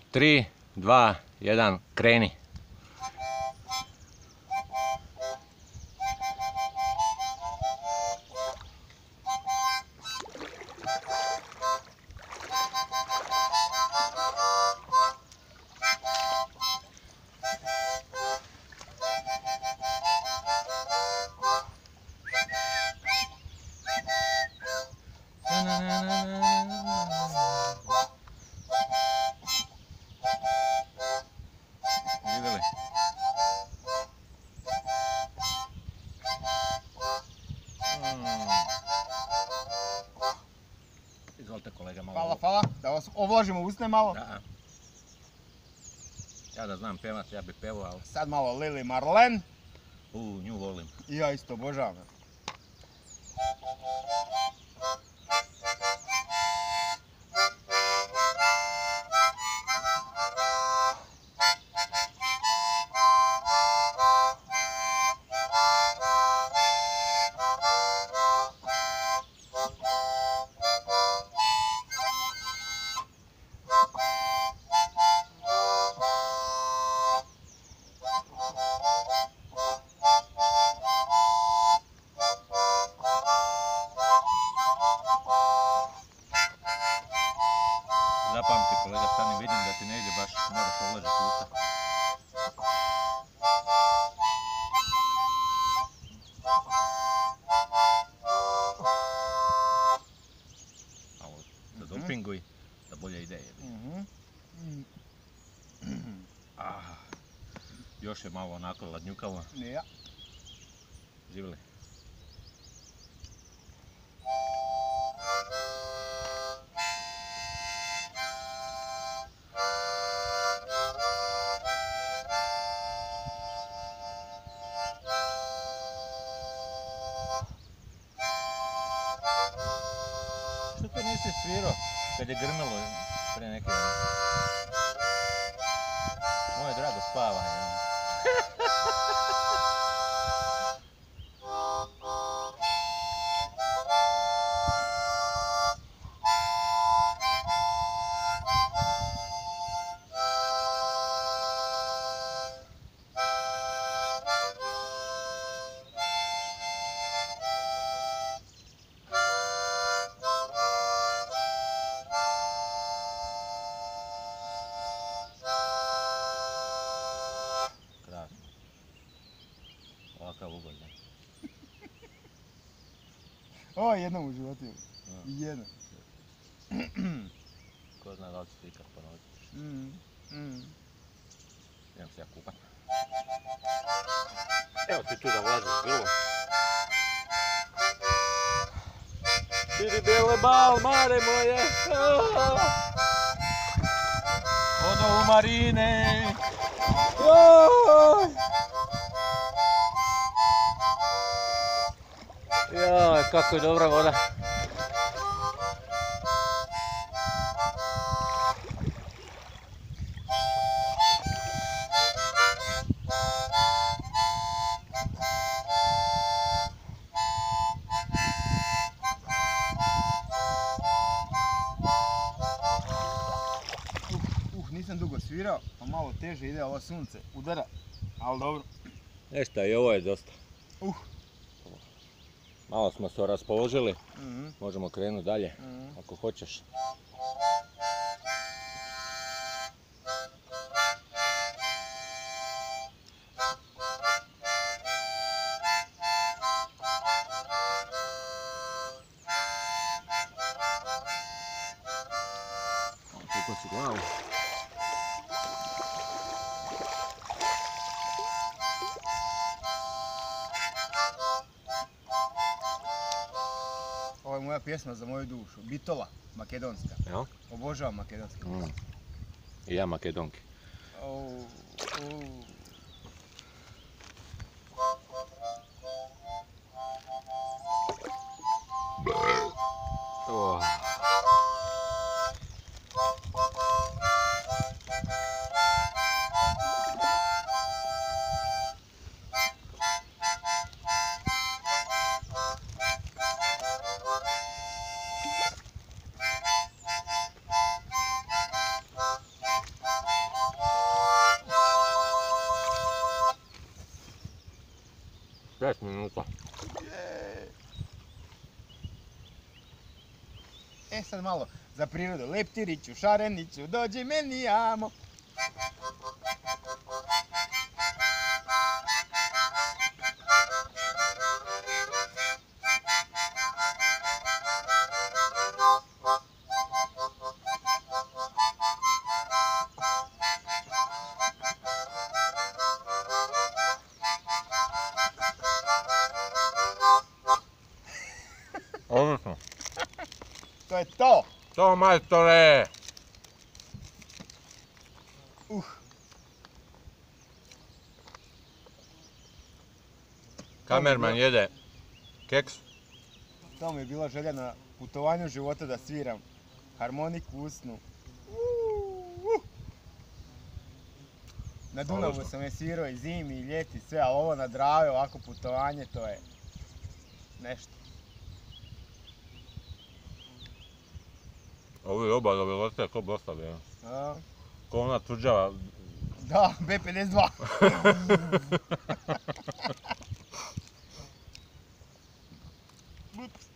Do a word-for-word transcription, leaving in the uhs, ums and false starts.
tri, dva, jedan, kreni. Vidjeli? Izvolite kolega malo. Hvala, hvala. Da vas ovlažimo usne malo. Da. Ja da znam pevat, ja bi pevao, ali... Sad malo Lili Marlen. U, nju volim. I ja isto obožavam. Zapamti kolega, stani, vidim da ti ne ide baš, moraš ovlažiti usta. Malo da dopinguj, da bolje ide jebi. Ah, još je malo onako ladnjukavo. Ja. Živjeli. Što to nisi svirao kad je grmelo pre neke... Moje drago spavanje. Ovakav uголj, da. Ovo je jednom u životu. Jednom. Ko zna da li ću ti ikad ponoviti. Idem se ja kupat. Evo ti tu da vlažiš grlo. Vidi bele bal, mare moje. Ono u marine. Joj, kako je dobra voda. Uh, nisam dugo svirao, pa malo teže ide ovo sunce, udara, ali dobro. Nešto i ovo je dosta. Uh. Malo smo se raspoložili, možemo krenuti dalje, ako hoćeš. Kako si glavu? Ovo je moja pjesma za moju dušu, Bitola, makedonska. Ja? Obožavam makedonski. Mm. I ja makedonki. Oh, oh. Oh. Šest minuta. E sad malo za prirodu. Leptiriću, šareniću, dođi meni amo. Odlično. To je to. To, majstore! Uh. Kamerman jede keks. To mi je bila želja na putovanju života da sviram harmoniku usnu. Uh. Na Dunavu Odlično. sam je svirao i zimi i ljeti sve, ali ovo na Dravi, ovako putovanje, to je nešto. Ovi obadovi lete ko blostavi, ja. A, Ko ona tvrđava. da, be pedeset dva. Ups.